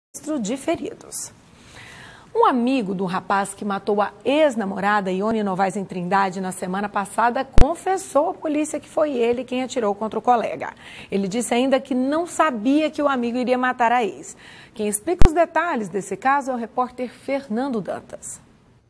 De feridos. Um amigo do rapaz que matou a ex-namorada Ione Novaes em Trindade na semana passada confessou à polícia que foi ele quem atirou contra o colega. Ele disse ainda que não sabia que o amigo iria matar a ex. Quem explica os detalhes desse caso é o repórter Fernando Dantas.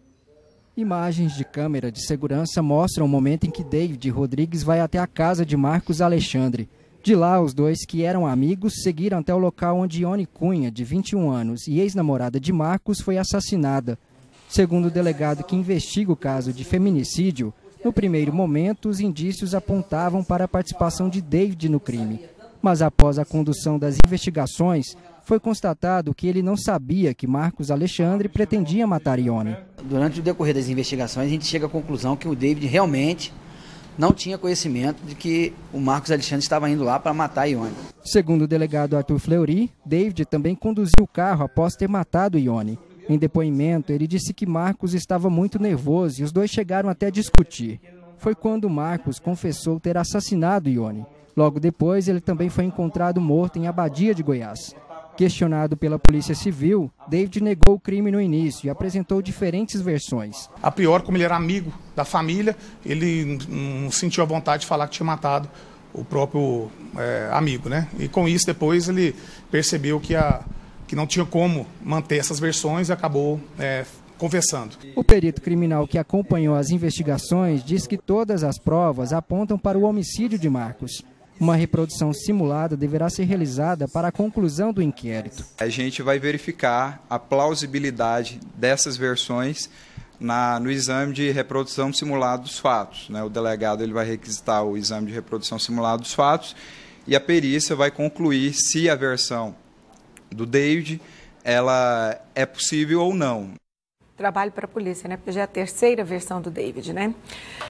Imagens de câmera de segurança mostram o momento em que David Rodrigues vai até a casa de Marcos Alexandre. De lá, os dois, que eram amigos, seguiram até o local onde Ione Cunha, de 21 anos, e ex-namorada de Marcos, foi assassinada. Segundo o delegado que investiga o caso de feminicídio, no primeiro momento, os indícios apontavam para a participação de David no crime. Mas após a condução das investigações, foi constatado que ele não sabia que Marcos Alexandre pretendia matar Ione. Durante o decorrer das investigações, a gente chega à conclusão que o David realmente não tinha conhecimento de que o Marcos Alexandre estava indo lá para matar a Ione. Segundo o delegado Arthur Fleury, David também conduziu o carro após ter matado Ione. Em depoimento, ele disse que Marcos estava muito nervoso e os dois chegaram até a discutir. Foi quando Marcos confessou ter assassinado Ione. Logo depois, ele também foi encontrado morto em Abadia de Goiás. Questionado pela Polícia Civil, David negou o crime no início e apresentou diferentes versões. A priori, como ele era amigo da família, ele não sentiu a vontade de falar que tinha matado o próprio amigo, né? E com isso, depois, ele percebeu que não tinha como manter essas versões e acabou confessando. O perito criminal que acompanhou as investigações diz que todas as provas apontam para o homicídio de Marcos. Uma reprodução simulada deverá ser realizada para a conclusão do inquérito. A gente vai verificar a plausibilidade dessas versões no exame de reprodução simulada dos fatos. O delegado ele vai requisitar o exame de reprodução simulada dos fatos e a perícia vai concluir se a versão do David ela é possível ou não. Trabalho para a polícia, né? Porque já é a terceira versão do David, né?